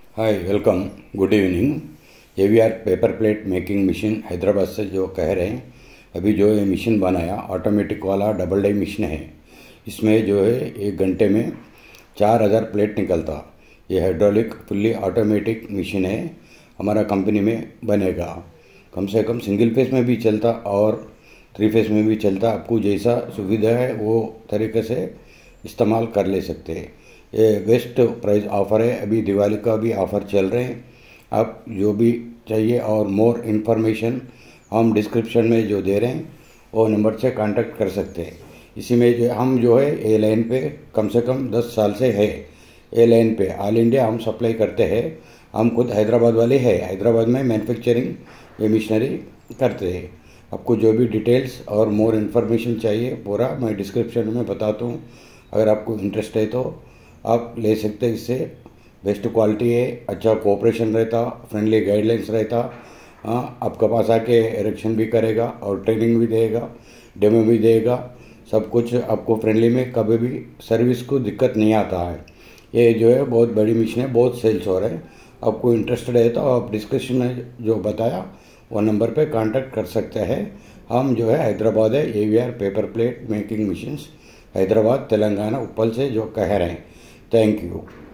हाय welcome. Good evening. AVR paper plate making machine Hyderabad से जो कह रहे हैं, अभी जो ये मशीन बनाया ऑटोमेटिक वाला डबल डाई मशीन है। इसमें जो है 1 घंटे में 4000 प्लेट निकलता। ये हाइड्रोलिक फुल्ली ऑटोमेटिक मशीन है, हमारा कंपनी में बनेगा। कम से कम सिंगल फेस में भी चलता और 3 फेस में भी चलता। आपको जैसा सुविधा है वो तरीके से इस्तेमाल कर ले सकते हैं। ये बेस्ट प्राइस ऑफ़र है, अभी दिवाली का भी ऑफ़र चल रहे हैं। आप जो भी चाहिए और मोर इन्फॉर्मेशन हम डिस्क्रिप्शन में जो दे रहे हैं वो नंबर से कांटेक्ट कर सकते हैं। इसी में जो हम जो है ए लाइन पे कम से कम 10 साल से है। ए लाइन पे ऑल इंडिया हम सप्लाई करते हैं। हम खुद हैदराबाद वाले हैं, हैदराबाद में मैन्युफैक्चरिंग ये मशीनरी करते हैं। आपको जो भी डिटेल्स और मोर इन्फॉर्मेशन चाहिए पूरा मैं डिस्क्रिप्शन में बताता हूँ। अगर आपको इंटरेस्ट है तो आप ले सकते हैं। इससे बेस्ट क्वालिटी है, अच्छा कोऑपरेशन रहता, फ्रेंडली गाइडलाइंस रहता। आपके पास आके एरेक्शन भी करेगा और ट्रेनिंग भी देगा, डेमो भी देगा। सब कुछ आपको फ्रेंडली में कभी भी सर्विस को दिक्कत नहीं आता है। ये जो है बहुत बड़ी मशीन है, बहुत सेल्स हो रहे हैं। आपको इंटरेस्टेड है तो आप डिस्क्रिप्शन में जो बताया वो नंबर पे कांटेक्ट कर सकते हैं। हम जो है हैदराबाद है, AVR paper plate making machines Hyderabad Telangana Uppal से जो कह रहे हैं। Thank you.